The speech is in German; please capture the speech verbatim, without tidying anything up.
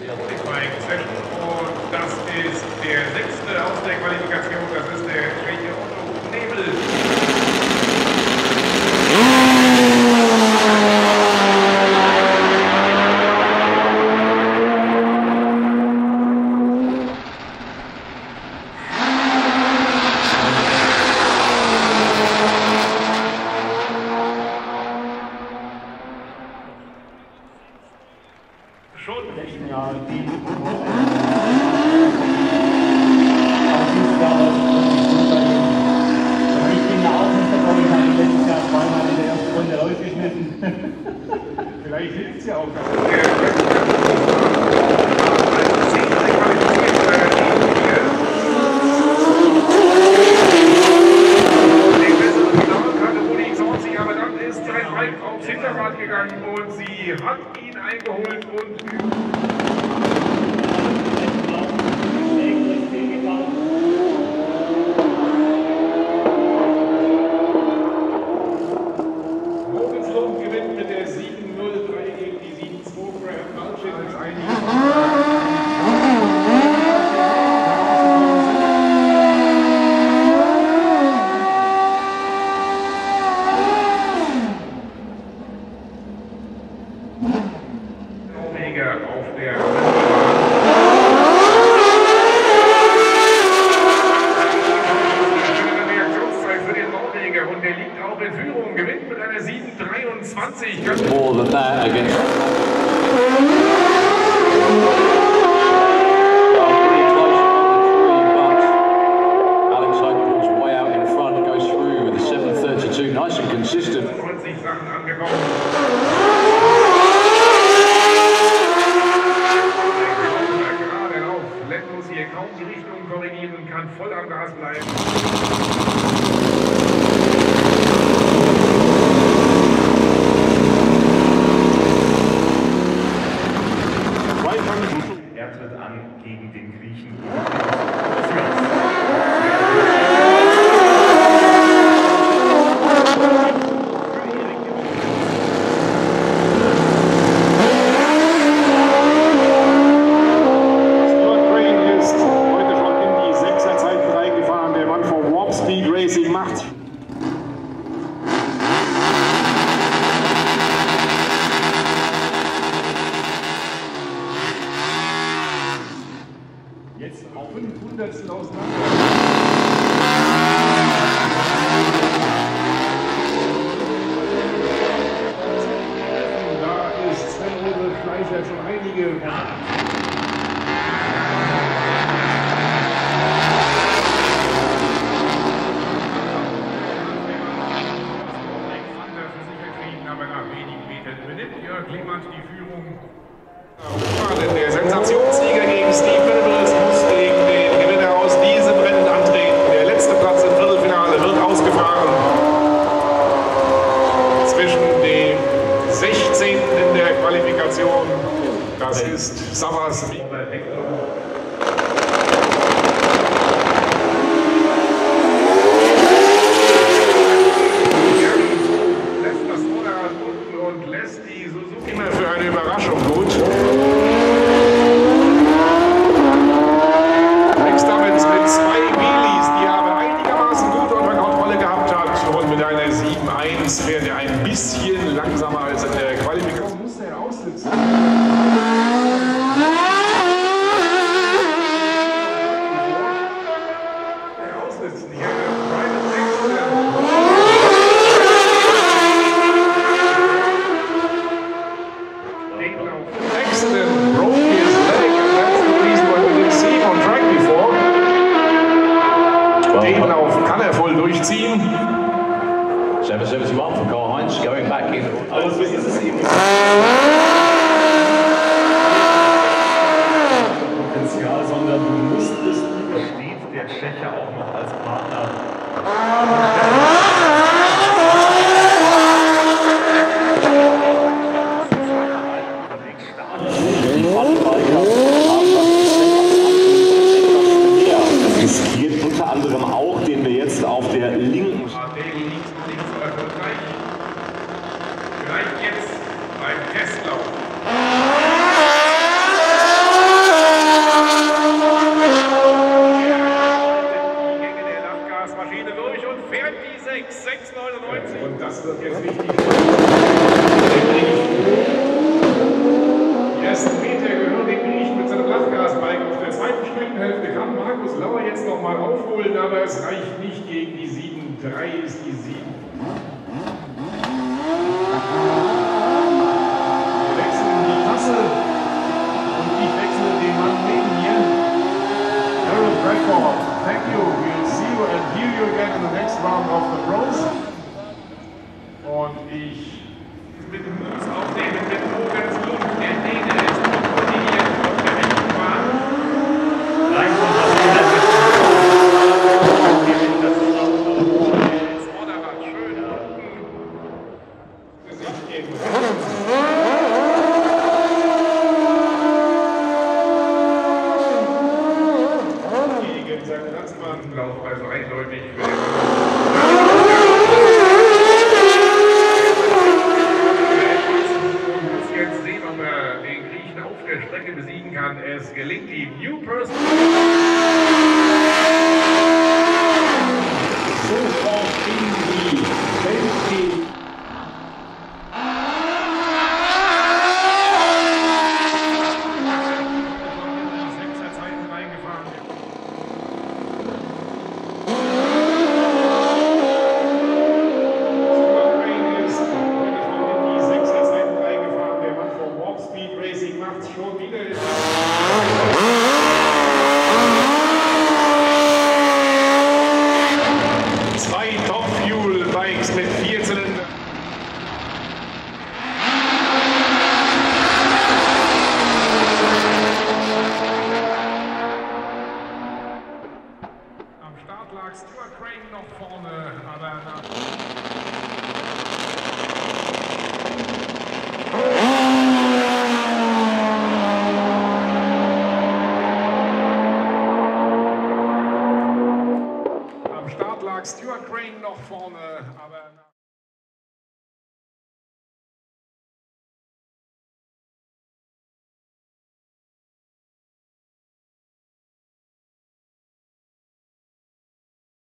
Und das ist der sechste aus der Qualifikation, das ist der Tscheche Otto Nebel. Schon im letzten Jahr die vielleicht hilft es ja auch. Den besseren Finale hatte Rudi zwanzig, aber dann ist sein Bike aufs Hinterrad gegangen und sie hat ihn eingeholt und gewinnt mit der sieben null drei gegen die sieben zwei Graham Malchin als Omega auf der und der liegt auch in Führung, gewinnt mit einer sieben dreiundzwanzig. More than that against. Alex Hope pulls way out in front, goes through with a seven thirty-two, nice and consistent. neunzig Sachen angekommen. Gerade auf, Lenn muss hier kaum die Richtung korrigieren, kann voll am Gas bleiben. Er tritt an gegen den Griechen. Stuart Crane ist heute schon in die Sechserzeiten reingefahren, der Mann von Warp Speed Racing macht. Jetzt auf fünfhundertstel auseinander. Da ist Sven Fleischer schon einige. Aber nach wenigen Metern übernimmt Jörg Lehmann die Führung. Denn der Sensationssieger gegen Steve Venables muss gegen den Gewinner aus diesem Rennen antreten. Der letzte Platz im Viertelfinale wird ausgefahren zwischen dem sechzehnten in der Qualifikation. Das ist Savas. Lässt das Vorderrad unten und lässt die Suzuki immer für eine Überraschung gut. Mit zwei Wheelies, die er aber einigermaßen gut unter Kontrolle gehabt hat, und mit einer sieben eins fährt er ein bisschen langsamer als in der Qualifikation. Musste er aussitzen. das reicht nicht gegen die sieben. drei ist die sieben. Wir wechseln die Tasse und ich wechsle den Mann neben mir. Harold Bradford, thank you. We'll see you and hear you again in the next round of the pros. Und ich mit dem Moves aufnehmen mit Mogens Lund, der Däne ist kontrolliert auf der rechten Bahn. Vorderrad schön unten. Gesicht gegen gegen seinen Landsmann, Lauf also eindeutig für den Strecke besiegen kann. Es gelingt ihm. New Person. Sofort in die Weltkrieg. Sechser Zeiten reingefahren. Schon wieder ist zwei Top-Fuel-Bikes mit vier Zylindern. Am Start lag Stuart Crane noch vorne, aber nach Stuart Crane noch vorne, aber